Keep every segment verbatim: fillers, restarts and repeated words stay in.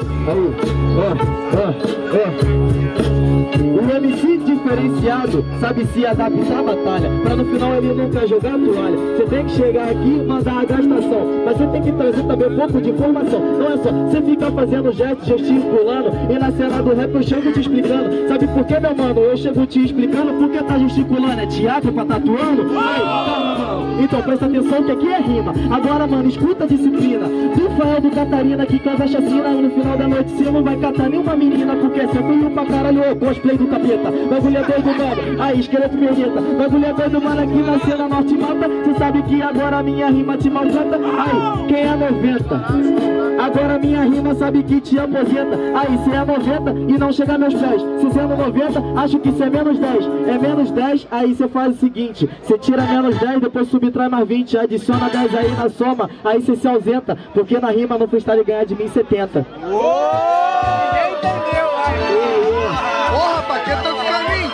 Aí, ó, ó, ó. O M C diferenciado sabe se adaptar à batalha, pra no final ele nunca jogar a toalha. Você tem que chegar aqui e mandar a gastação, mas você tem que trazer também um pouco de informação. Não é só você ficar fazendo gestos, gesticulando, e na cena do rap eu chego te explicando. Sabe por que, meu mano? Eu chego te explicando porque tá gesticulando. É teatro pra tatuando? Ai, calma, mano. Então presta atenção que aqui é rima. Agora, mano, escuta a disciplina do Fael do Catarina que causa chacina. No final da noite você não vai catar nenhuma menina, porque é sempre pra caralho o cosplay do capeta. Bagulho é doido, mano. Aí, esqueleto perneta. Bagulho é doido, mano. Aqui na cena norte mata. Cê sabe que agora a minha rima te maltrata. Aí, quem é noventa? Agora minha rima sabe que te aposenta. Aí, cê é noventa e não chega a meus pés. Se sendo noventa, acho que cê é menos dez. É menos dez, aí cê faz o seguinte: cê tira menos dez, depois subtrai mais vinte. Adiciona dez aí na soma, aí cê se ausenta. Porque na rima no freestyle ganha de mim setenta. Uou! Ninguém entendeu, aí. Porra, Paqueta tá no caminho.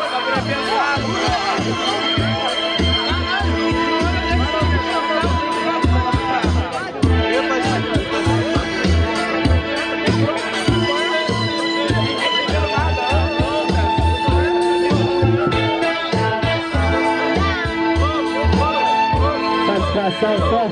Satisfação,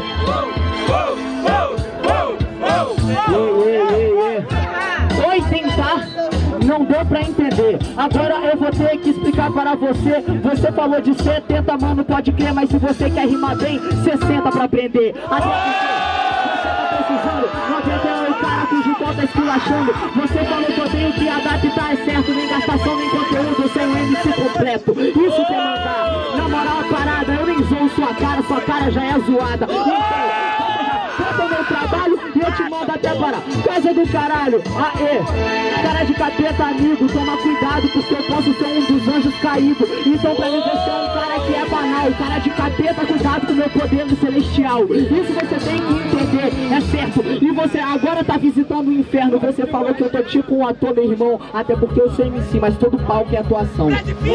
só Oi, tentar, não deu pra entender. Agora eu vou ter que explicar para você. Você falou de setenta, mano, pode crer. Mas se você quer rimar bem, sessenta pra aprender. Até porque você tá precisando. Não adianta o cara cujo pau tá esculachando. Você falou que eu tenho que adaptar, é certo. Nem gastação, nem conteúdo, sem um M C completo. Isso que é mandar. Na moral, a parada, eu nem zoo sua cara. Sua cara já é zoada. Então, bota o meu trabalho e eu te mando até para casa do caralho. Aê, cara de capeta, amigo, toma cuidado, porque eu posso ser um dos anjos caídos. Então pra mim você é um cara que é banal. Cara de capeta, cuidado com o meu poder celestial. Isso você tem que entender, é certo. E você agora tá visitando o inferno. Você falou que eu tô tipo um ator, meu irmão. Até porque eu sou M C, mas todo palco é atuação.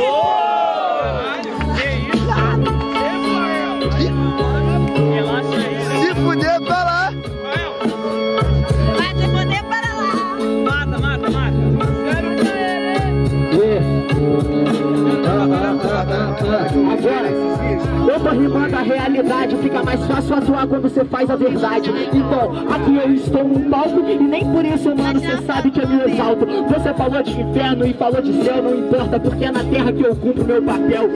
Se fuder, pra lá. Vai se fuder para lá. Mata, mata, mata. Agora, eu tô rimando a realidade. Fica mais fácil atuar quando você faz a verdade. Então, aqui eu estou num palco e nem por isso, mano, você sabe que eu me exalto. Você falou de inferno e falou de céu, não importa, porque é na terra que eu cumpro meu papel.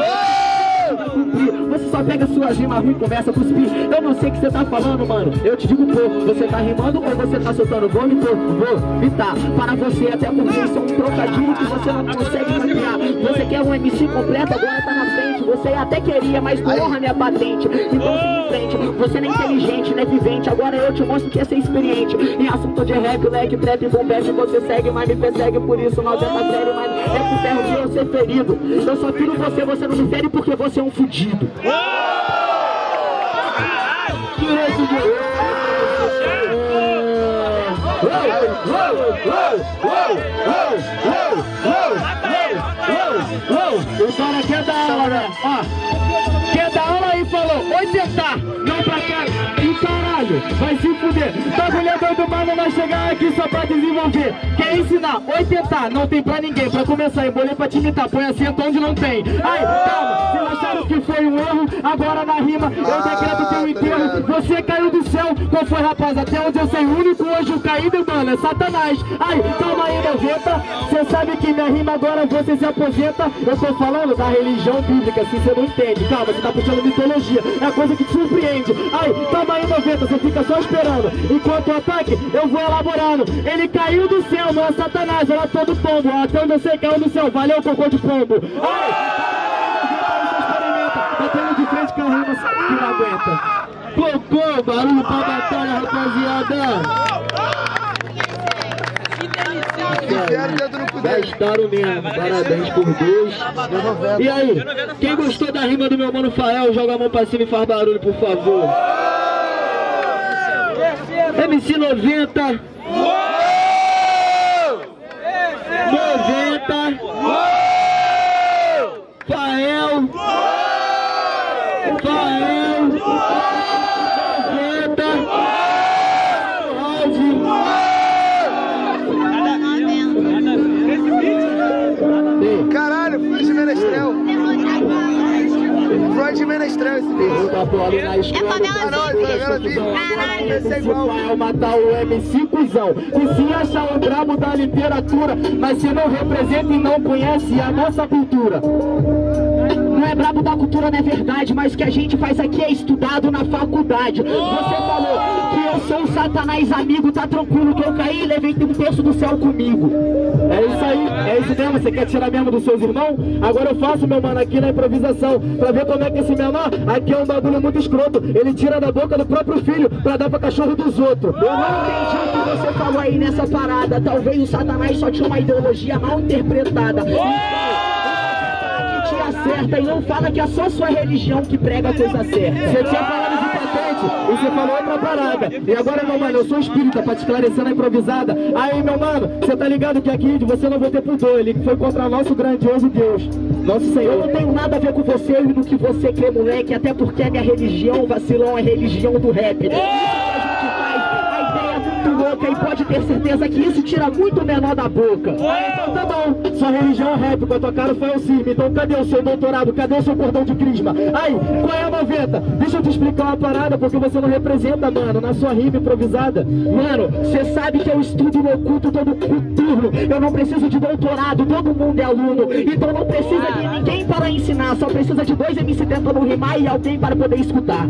Você só pega suas rimas ruins e começa a cuspir. Eu não sei o que você tá falando, mano. Eu te digo, pô, você tá rimando ou você tá soltando vômito? Vomitar para você, até porque isso é um trocadilho que você não consegue criar. Você quer um M C completo, agora tá na frente. Você até queria, mas não honra minha patente. Então siga em frente, você não é inteligente, não é vivente. Agora eu te mostro que é ser experiente. Em assunto de rap, leque, trap, boom bap, você segue, mas me persegue. Por isso não adianta sério, mas é com ferro que eu ser ferido. Eu só tiro você, você não me fere porque você é um fudido. Direito de... O cara quer dar aula, né? Ó, quer dar aula e falou, oi tentar, não pra cá. E caralho, vai se fuder. Bagulho é doido, mano, vai chegar aqui só pra desenvolver. Quer ensinar, oi tentar, não tem pra ninguém. Pra começar, embolei pra te imitar, põe acento onde não tem. Ai, calma, se acharam que foi um erro, agora na rima eu decreto teu enterro. Você caiu do céu, qual foi, rapaz? Até onde eu sei, o único anjo caído, mano, é Satanás. Ai, calma aí, noventa. Cê sabe que minha rima agora você se aposenta. Eu tô falando da religião bíblica, se você não entende. Calma, você tá puxando mitologia, é a coisa que te surpreende. Ai, calma aí, noventa, você fica só esperando. Enquanto o ataque, eu vou elaborando. Ele caiu do céu, não é Satanás, era todo pombo. Até onde eu sei, caiu do céu, valeu, cocô de pombo. Ai, batendo de frente com a rima que não aguenta. Cocô, barulho pra batalha, rapaziada. Gastaram mesmo, parabéns por dois. E aí, quem gostou da rima do meu mano Fael, joga a mão pra cima e faz barulho, por favor. M C noventa. noventa. Fael. Fael. noventa. derruba a bola e na escola favela da Caralho, família, vi. confusão. Caralho, O principal é matar o M C cuzão, que se acha o brabo da literatura, mas se não representa e não conhece a nossa cultura. Não é brabo da cultura, não é verdade, mas o que a gente faz aqui é estudado na faculdade. Você falou que eu sou o Satanás amigo, tá tranquilo que eu caí e levei um terço do céu comigo. É isso aí, é isso mesmo, você quer tirar mesmo dos seus irmãos? Agora eu faço, meu mano, aqui na improvisação, pra ver como é que esse menor, aqui é um bagulho muito escroto, ele tira da boca do próprio filho pra dar pra cachorro dos outros. Eu não entendi o que você falou aí nessa parada, talvez o Satanás só tinha uma ideologia mal interpretada. Te acerta e não fala que é só sua religião que prega a coisa certa. Você tinha falado de patente e você falou outra parada. E agora, meu mano, eu sou espírita pra te esclarecer na improvisada. Aí, meu mano, você tá ligado que aqui de você não vai ter pudor. Ele foi contra nosso grandioso Deus, nosso Senhor. Eu não tenho nada a ver com você e no que você crê, moleque, até porque a minha religião, vacilão, é religião do rap. E pode ter certeza que isso tira muito menor da boca. Então tá bom, sua religião é rap, com a tua cara foi o cirme. Então cadê o seu doutorado, cadê o seu cordão de crisma? Aí, qual é a noventa? Deixa eu te explicar uma parada, porque você não representa, mano, na sua rima improvisada. Mano, você sabe que eu estudo no oculto todo turno. Eu não preciso de doutorado, todo mundo é aluno. Então não precisa de ninguém para ensinar, só precisa de dois M C tentando rimar e alguém para poder escutar.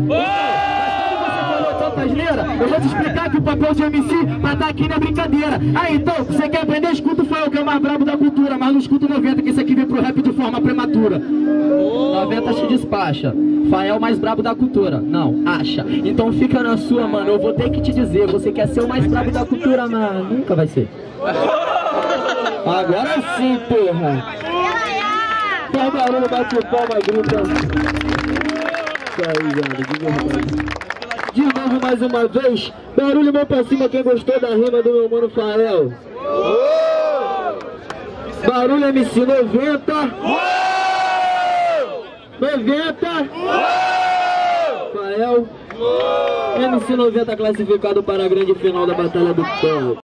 Asneira, eu vou te explicar que o papel de M C pra estar aqui não é brincadeira. Aí então, você quer aprender? Escuta o Fael, que é o mais brabo da cultura, mas não escuta o noventa, que esse aqui veio pro rap de forma prematura. noventa te despacha, Fael mais brabo da cultura. Não, acha. Então fica na sua, mano, eu vou ter que te dizer, você quer ser o mais brabo da cultura, mano? Nunca vai ser. Agora sim, porra. Faz barulho, bate o palma, grita. Isso aí, velho, de verdade. De novo mais uma vez, barulho mão pra cima quem gostou da rima do meu mano Fael. Barulho M C noventa. noventa. Fael. M C noventa classificado para a grande final da Batalha do Pão.